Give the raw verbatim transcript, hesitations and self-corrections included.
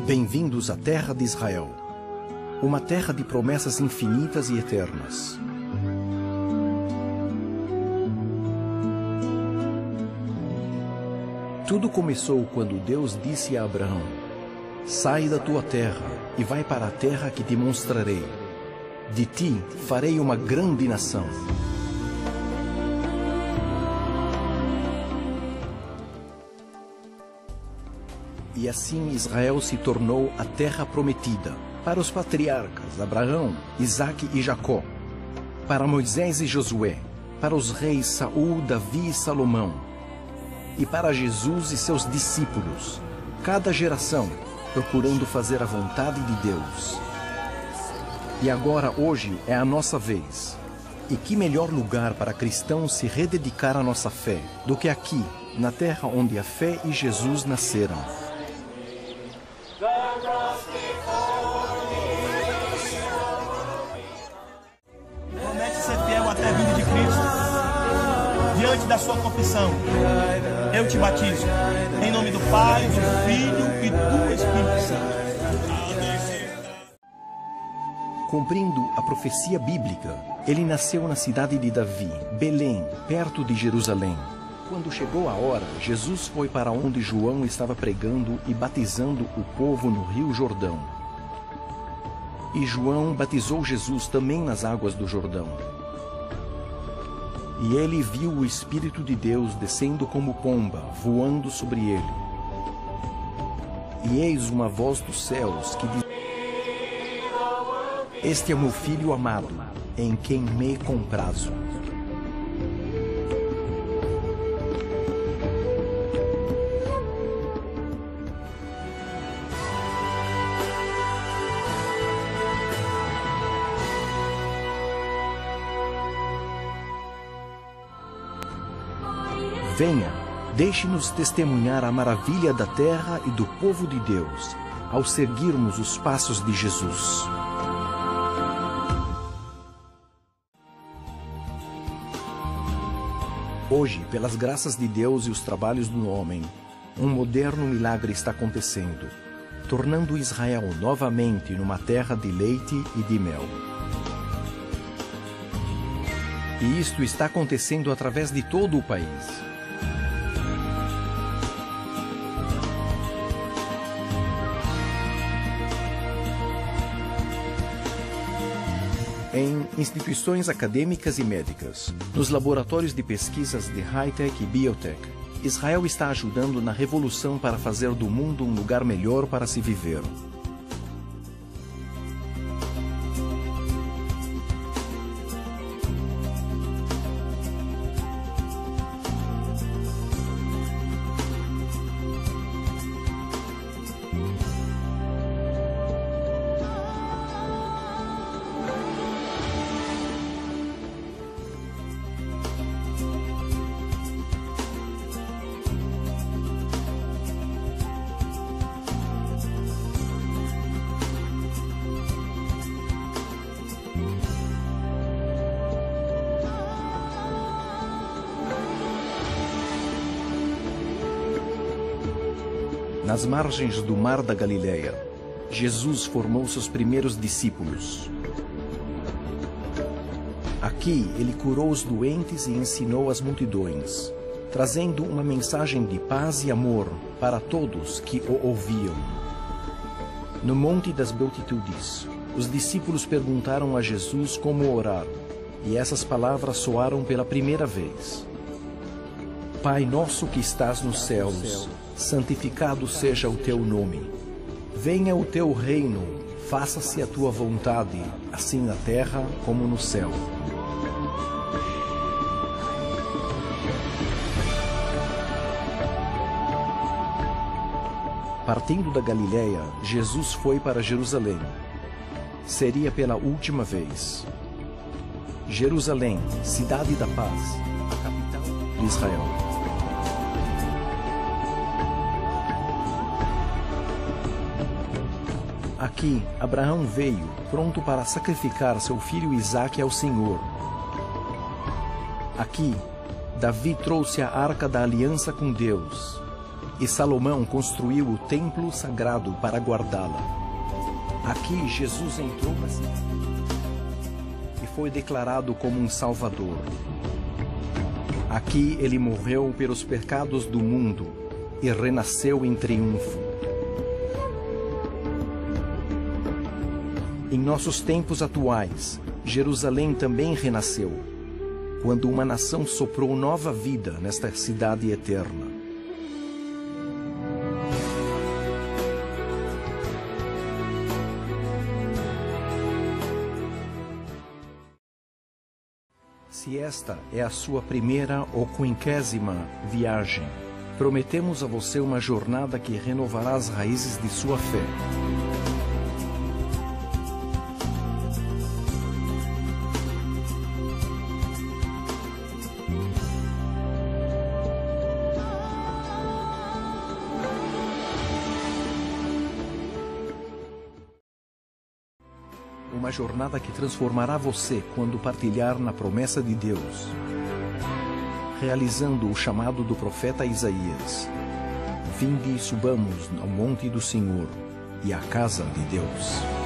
Bem-vindos à terra de Israel, uma terra de promessas infinitas e eternas. Tudo começou quando Deus disse a Abraão: sai da tua terra e vai para a terra que te mostrarei. De ti farei uma grande nação. E assim Israel se tornou a terra prometida para os patriarcas Abraão, Isaque e Jacó, para Moisés e Josué, para os reis Saul, Davi e Salomão, e para Jesus e seus discípulos, cada geração procurando fazer a vontade de Deus. E agora, hoje, é a nossa vez. E que melhor lugar para cristãos se rededicar à nossa fé do que aqui, na terra onde a fé e Jesus nasceram. Promete ser fiel até a vinda de Cristo. Diante da sua confissão, eu te batizo. Em nome do Pai, do Filho e do Espírito Santo. Cumprindo a profecia bíblica, ele nasceu na cidade de Davi, Belém, perto de Jerusalém. Quando chegou a hora, Jesus foi para onde João estava pregando e batizando o povo no Rio Jordão. E João batizou Jesus também nas águas do Jordão. E ele viu o Espírito de Deus descendo como pomba, voando sobre ele. E eis uma voz dos céus que diz: este é o meu Filho amado, em quem me comprazo. Venha, deixe-nos testemunhar a maravilha da terra e do povo de Deus, ao seguirmos os passos de Jesus. Hoje, pelas graças de Deus e os trabalhos do homem, um moderno milagre está acontecendo, tornando Israel novamente numa terra de leite e de mel. E isto está acontecendo através de todo o país. Em instituições acadêmicas e médicas, nos laboratórios de pesquisas de high-tech e biotech, Israel está ajudando na revolução para fazer do mundo um lugar melhor para se viver. Nas margens do Mar da Galileia, Jesus formou seus primeiros discípulos. Aqui, ele curou os doentes e ensinou as multidões, trazendo uma mensagem de paz e amor para todos que o ouviam. No Monte das Beatitudes, os discípulos perguntaram a Jesus como orar, e essas palavras soaram pela primeira vez. Pai nosso que estás nos céus, santificado seja o teu nome. Venha o teu reino, faça-se a tua vontade, assim na terra como no céu. Partindo da Galileia, Jesus foi para Jerusalém. Seria pela última vez. Jerusalém, cidade da paz, a capital de Israel. Aqui, Abraão veio, pronto para sacrificar seu filho Isaque ao Senhor. Aqui, Davi trouxe a arca da aliança com Deus. e Salomão construiu o templo sagrado para guardá-la. Aqui Jesus entrou na cidade e foi declarado como um Salvador. Aqui ele morreu pelos pecados do mundo e renasceu em triunfo. Em nossos tempos atuais, Jerusalém também renasceu, quando uma nação soprou nova vida nesta cidade eterna. Se esta é a sua primeira ou quinquésima viagem, prometemos a você uma jornada que renovará as raízes de sua fé. Uma jornada que transformará você quando partilhar na promessa de Deus, realizando o chamado do profeta Isaías: vinde e subamos ao monte do Senhor e à casa de Deus.